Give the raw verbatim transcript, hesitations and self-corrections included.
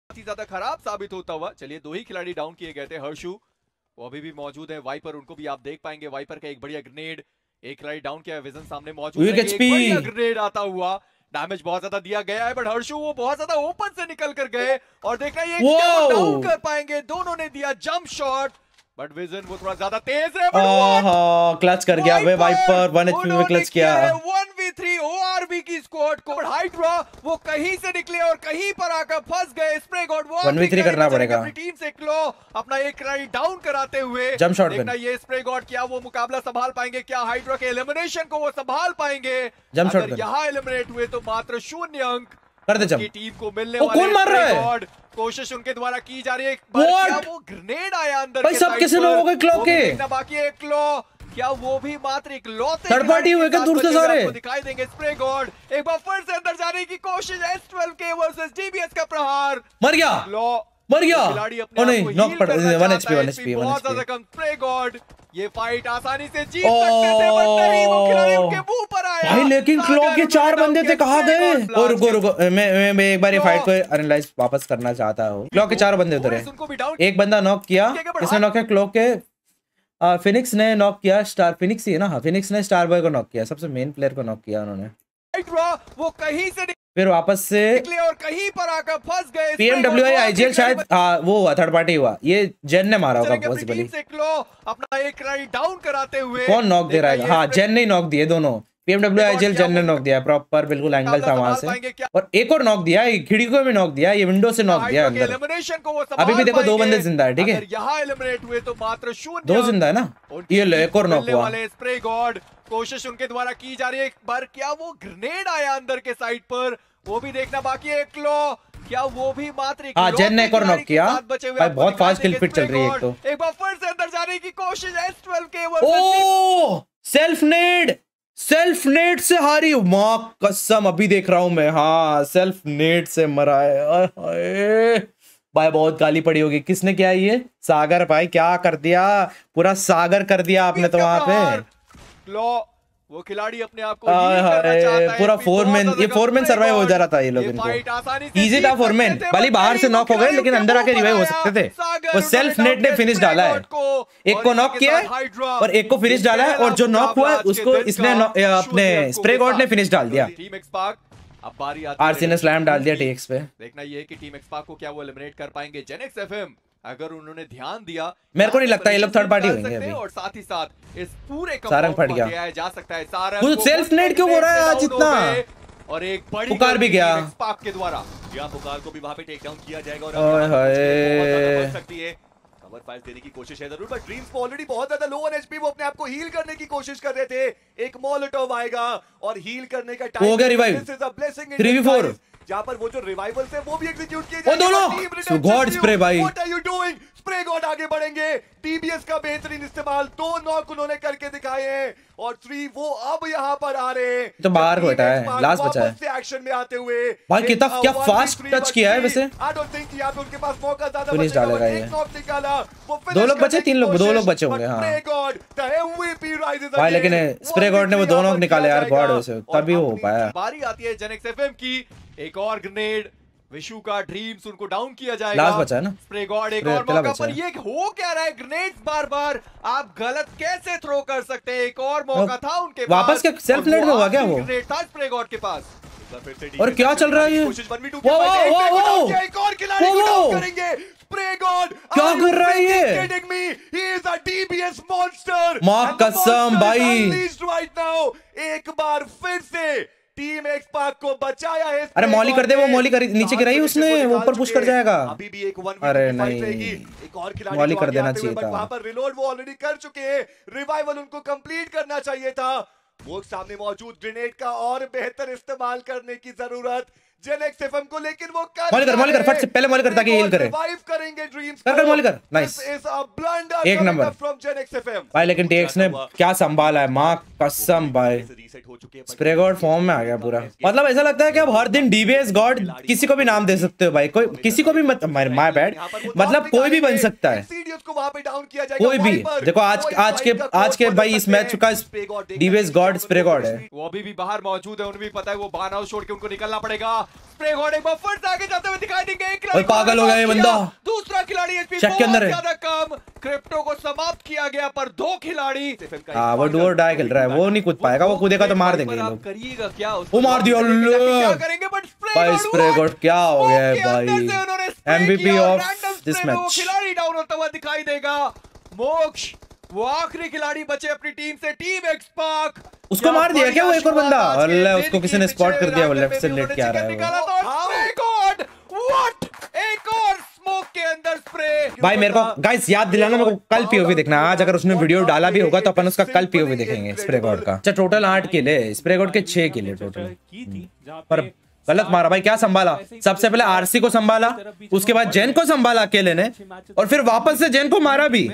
ही ज्यादा खराब साबित होता हुआ। चलिए दो ही खिलाड़ी डाउन किए गए थे। हर्षु वो अभी भी मौजूद है। वाइपर उनको भी आप देख पाएंगे। वाइपर का एक बढ़िया ग्रेनेड, एक खिलाड़ी डाउन किया है। विजन सामने मौजूद है। एक बढ़िया ग्रेनेड आता हुआ, डैमेज बहुत ज्यादा दिया गया है बट हर्षु वो बहुत ज्यादा ओपन से निकल कर गए और देखना ये क्या डाउन कर पाएंगे। दोनों ने दिया जंप शॉट बट विजन वो थोड़ा ज्यादा तेज है। बट क्लच कर गया वे वाइपर। वन एचपी में क्लच किया। वन वी थ्री ओआरबी की स्क्वाड को हाइड्रा वो कहीं से निकले और कहीं पर आकर फंस गए। स्प्रे गॉड वो वन वी थ्री करना पड़ेगा। अपनी टीम से क्लो अपना एक खिलाड़ी डाउन कराते हुए जंप शॉट देखना ये स्प्रे गॉड क्या वो मुकाबला संभाल पाएंगे, क्या हाइड्रा के एलिमिनेशन को वो संभाल पाएंगे। जंप शॉट अगर यहाँ एलिमिनेट हुए तो मात्र शून्य अंक कर दे। की टीम को मिलने वाले। कौन मार रहा है? कोशिश उनके द्वारा की जा रही है। क्या वो ग्रेनेड आया अंदर भाई सब किसी लोगों के क्लॉ के बाकी एक क्लॉ, क्या वो भी मात्र एक लौते थर्ड पार्टी हुए क्या दूर से सारे दिखाई देंगे। स्प्रे गॉड एक बार फिर से अंदर जाने की कोशिश। एस ट्वेल्व के वर्सेस डीबीएस का प्रहार। मर गया मर गया खिलाड़ी अपने ओ नहीं नॉक पड़ वन एचपी वन एचपी बहुत ज्यादा कम। स्प्रे गॉड ये फाइट आसानी से जीत सकते थे बट नहीं, वो खिलाड़ी उनके मुंह पर आया भाई। लेकिन क्लॉ के चार बंदे थे कहां गए? और रुको रुको मैं मैं, मैं एक बार ये फाइट को एनालाइज वापस करना चाहता हूं। क्लॉ के चार बंदे उधर है। एक बंदा नॉक किया, किसने नॉक किया? क्लॉ के फिनिक्स ने नॉक किया। स्टार फिनिक्स ही है ना? हाँ फिनिक्स ने स्टार बॉय को नॉक किया, सबसे मेन प्लेयर को नॉक किया उन्होंने। वो कहीं से फिर वापस से और कहीं पर आकर फंस गए। पीएमडब्ल्यूआई आईजीएल शायद आ, वो हुआ थर्ड पार्टी हुआ। ये जेन ने मारा होगा पॉसिबली। अपना एक खिलाड़ी डाउन कराते हुए कौन नॉक दे रहा है? हाँ जेन ने नॉक दिए दोनों। पीएमडब्ल्यूआई आईजीएल जेन ने नॉक दिया प्रॉपर, बिल्कुल एंगल था वहां से। और एक और नॉक दिया, खिड़की में नॉक दिया, ये विंडो से नॉक दिया अंदर। अभी भी देखो दो बंदे जिंदा है। ठीक है यहाँ एलिमिनेट हुए तो मात्र शून्य, दो जिंदा है ना। ये लो एक और नॉक हुआ। स्प्रे गॉड कोशिश उनके द्वारा की जा रही है। एक बार क्या वो ग्रेनेड आया अंदर के साइड पर, वो भी देखना बाकी है। क्लो क्या वो भी मात्र हाँ जेन ने एक और नॉक किया। भाई बहुत फास्ट किल फिट चल रही है। एक तो एक बार फिर से अंदर जाने की कोशिश। एस ट्वेल्व के ओ सेल्फ नेड सेल्फ नेड से हारी। मां कसम अभी देख रहा हूं मैं। हाँ सेल्फ नेड से मरा है भाई। बहुत गाली पड़ी होगी। किसने किया ये? सागर भाई क्या कर दिया, पूरा सागर कर दिया आपने तो वहां पे। लो वो खिलाड़ी अपने आप को है, पूरा फोरमैन ये फोरमैन सर्वाइव हो जा रहा था। ये लोग इनको इजी था फोरमैन। भले बाहर से नॉक हो गए लेकिन अंदर आके रिवाइव हो सकते थे। वो सेल्फ नेट ने फिनिश डाला है। एक को नॉक किया है और एक को फिनिश डाला है और जो नॉक हुआ है उसको इसने अपने स्प्रे गॉड ने फिनिश डाल दिया। अब बारी आती है आरसी ने स्लैम डाल दिया टीएक्स पे। देखना ये कि टीम एक्सपार्क को क्या वो एलिमिनेट कर पाएंगे। जेनेक्स एफएम अगर उन्होंने ध्यान दिया, मेरे को नहीं लगता ये लोग थर्ड पार्टी होंगे अभी। और साथ ही साथ इस पूरे सारंग फट गया जा सकता है। सारंग खुद सेल्फ नेट क्यों हो रहा है आज इतना? और एक बड़ी पुकार भी गया एक्सपार्क के द्वारा। यहां पुकार को भी वहां पे टेक डाउन किया जाएगा और ओए होए सकती है। कवर फाइल देने की कोशिश है जरूर, बट ड्रीम्स को ऑलरेडी बहुत ज्यादा लो ऑन एचपी, वो अपने आप को हील करने की कोशिश कर रहे थे। एक मोलोटोव आएगा और हील करने का टाइम हो गया रिवाइव। थ्री वी फोर जहां पर वो जो रिवाइवल्स है वो भी एग्जीक्यूट किए जाएंगे। दोनों गॉड स्प्रे भाई। What are you doing? Spray God आगे बढ़ेंगे। डीबीएस का बेहतरीन इस्तेमाल, दो नॉक उन्होंने करके दिखाए हैं और थ्री वो अब यहां पर आ रहे हैं। तो बाहर बैठा है, लास्ट बचा है। से एक्शन में आते हुए भाई कितना क्या फास्ट टच किया है वैसे। आई डोंट थिंक यहां पे उनके पास मौका ज्यादा फिनिश डालेगा ये। नॉक निकाला वो दो लोग बचे, तीन लोग दो लोग बचे होंगे। हां Spray God the MVP rises भाई लेकिन स्प्रे गॉड ने वो दो नॉक निकाले यार। गॉड वैसे तभी हो पाया। बारी आती है जेनेक्स एफएम की। एक और ग्रेनेड विशु का ड्रीम्स उनको डाउन किया जाएगा। लास्ट बचा है ना स्प्रे गॉड। एक और मौका पर ये हो क्या रहा है? ग्रेनेड्स बार बार आप गलत कैसे थ्रो कर सकते हैं? एक और मौका था उनके पास। वापस क्या सेल्फ नेट में हुआ क्या वो? ग्रेनेड था स्प्रे गॉड के पास। और क्या चल रहा है ये? वो वो एक और खिलाड़ी को डाउन करेंगे। स्प्रे गॉड क्या कर रहा है ये? He is a DBS monster. मां कसम भाई राइट नाउ एक बार फिर से टीम एक्सपार्क को बचाया है। अरे मॉली कर दे, वो मॉली कर नीचे गिराई उसने, वो ऊपर पुश कर जाएगा। अभी भी एक वन अरे नहीं एक और खिलाड़ी मॉली कर देना चाहिए था। वहां पर रिलोड वो ऑलरेडी कर चुके हैं। रिवाइवल उनको कंप्लीट करना चाहिए था। वो सामने मौजूद ग्रेनेड का और बेहतर इस्तेमाल करने की जरूरत जेनेक्स एफएम को, लेकिन वो कर मॉली कर मॉली कर फट से पहले मॉली कर ताकि हील करे। रिवाइव करेंगे ड्रीम्स कर कर मॉली कर। नाइस एक नंबर फ्रॉम जेनेक्स एफएम भाई। लेकिन टीएक्स ने क्या संभाला है, मां कसम भाई। स्प्रे गॉड फॉर्म में आ गया पूरा। मतलब ऐसा लगता है कि अब हर दिन डीबीएस गॉड किसी को भी नाम दे सकते हो भाई। कोई किसी को भी मत माय बैड, मतलब कोई भी बन सकता है, कोई भी। देखो आज आज के आज के भाई इस मैच का डीबीएस गॉड स्प्रे गॉड है। वो अभी भी बाहर मौजूद है, उन्हें भी पता है वो बाहर छोड़ के उनको निकलना पड़ेगा। स्प्रे गॉड एक बार फिर से आगे जाते हुए दिखाई देंगे। एक ओए पागल हो गया ये बंदा। दूसरा खिलाड़ी एचपी चेक के अंदर है। ज्यादा कम, क्रिप्टो को समाप्त किया गया पर दो खिलाड़ी। हाँ वो डू और डाई खेल रहा है, वो नहीं कूद पाएगा, वो कूदेगा तो मार देंगे ये लोग। करिएगा क्या, वो मार दिया क्या करेंगे, बट भाई स्प्रे गॉड क्या हो गया है भाई, एमवीपी ऑफ दिस मैच। खिलाड़ी डाउन होता हुआ दिखाई देगा। मोक्ष वो आखिरी खिलाड़ी बचे अपनी टीम से, टीम एक्सपार्क। उसको मार दिया क्या वो एक और बंदा? अल्लाह उसको किसी ने स्पॉट कर दिया, वो लेफ्ट से लेट के आ रहा है। एक और स्मोक के अंदर स्प्रे। भाई मेरे को गाइस याद दिलाना, मेरे को कल पीओवी देखना। आज अगर उसने वीडियो डाला भी होगा तो अपन उसका कल पीओवी देखेंगे स्प्रे गॉड का। अच्छा टोटल आठ किले, स्प्रे गॉड के छह किले टोटल, पर गलत मारा भाई। क्या संभाला? सबसे पहले आरसी को संभाला, उसके बाद जेन को संभाला अकेले ने, और फिर वापस से जेन को मारा भी।